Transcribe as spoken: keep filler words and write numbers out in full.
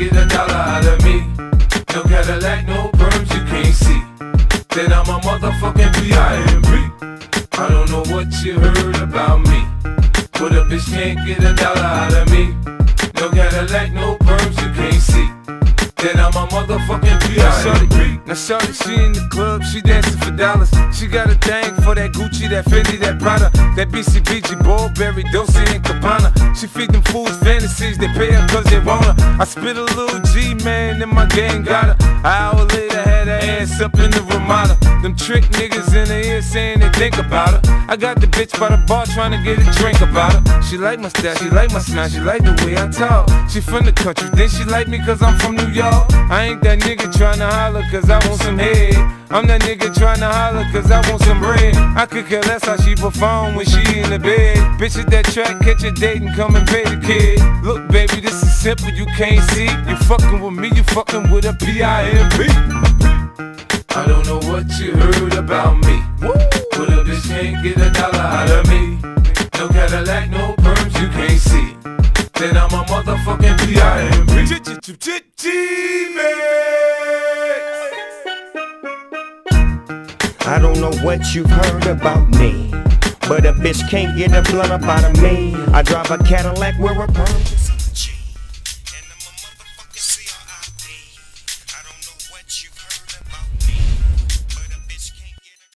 get a dollar out of me. No Cadillac, no perms you can't see. Then I'm a motherfucking P I M P. I don't know what you heard about me, but a bitch can't get a dollar out of me. No Cadillac, no perms you can't see. Then I'm a motherfucking P I M P. Now shorty, she in the club, she dancing for dollars. She got a thing for that Gucci, that Fendi, that Prada, that B C B G, Burberry, Dolce and Gabbana. She feed them fools fantasies, they pay her cause they want her. I spit a little G, man, and my gang got her. An hour later, had her ass up in the Ramada. Them trick niggas in the ear saying they think about her. I got the bitch by the bar trying to get a drink about her. She like my style, she like my smile, she like the way I talk. She from the country, then she like me cause I'm from New York. I ain't that nigga tryna holler cause I want some head. I'm that nigga tryna holler cause I want some bread. I could care less how she perform when she in the bed. Bitch at that track, catch a date and come and pay the kid. Look baby, this is simple, you can't see. You fucking with me, you fucking with a P I M P. I don't know what you heard about me, but a bitch can't get a dollar out of me. No Cadillac, no perms you can't see. Then I'm a motherfucking P I M P. I don't know what you've heard about me, but a bitch can't get a blunt up out of me. I drive a Cadillac, wear a perm.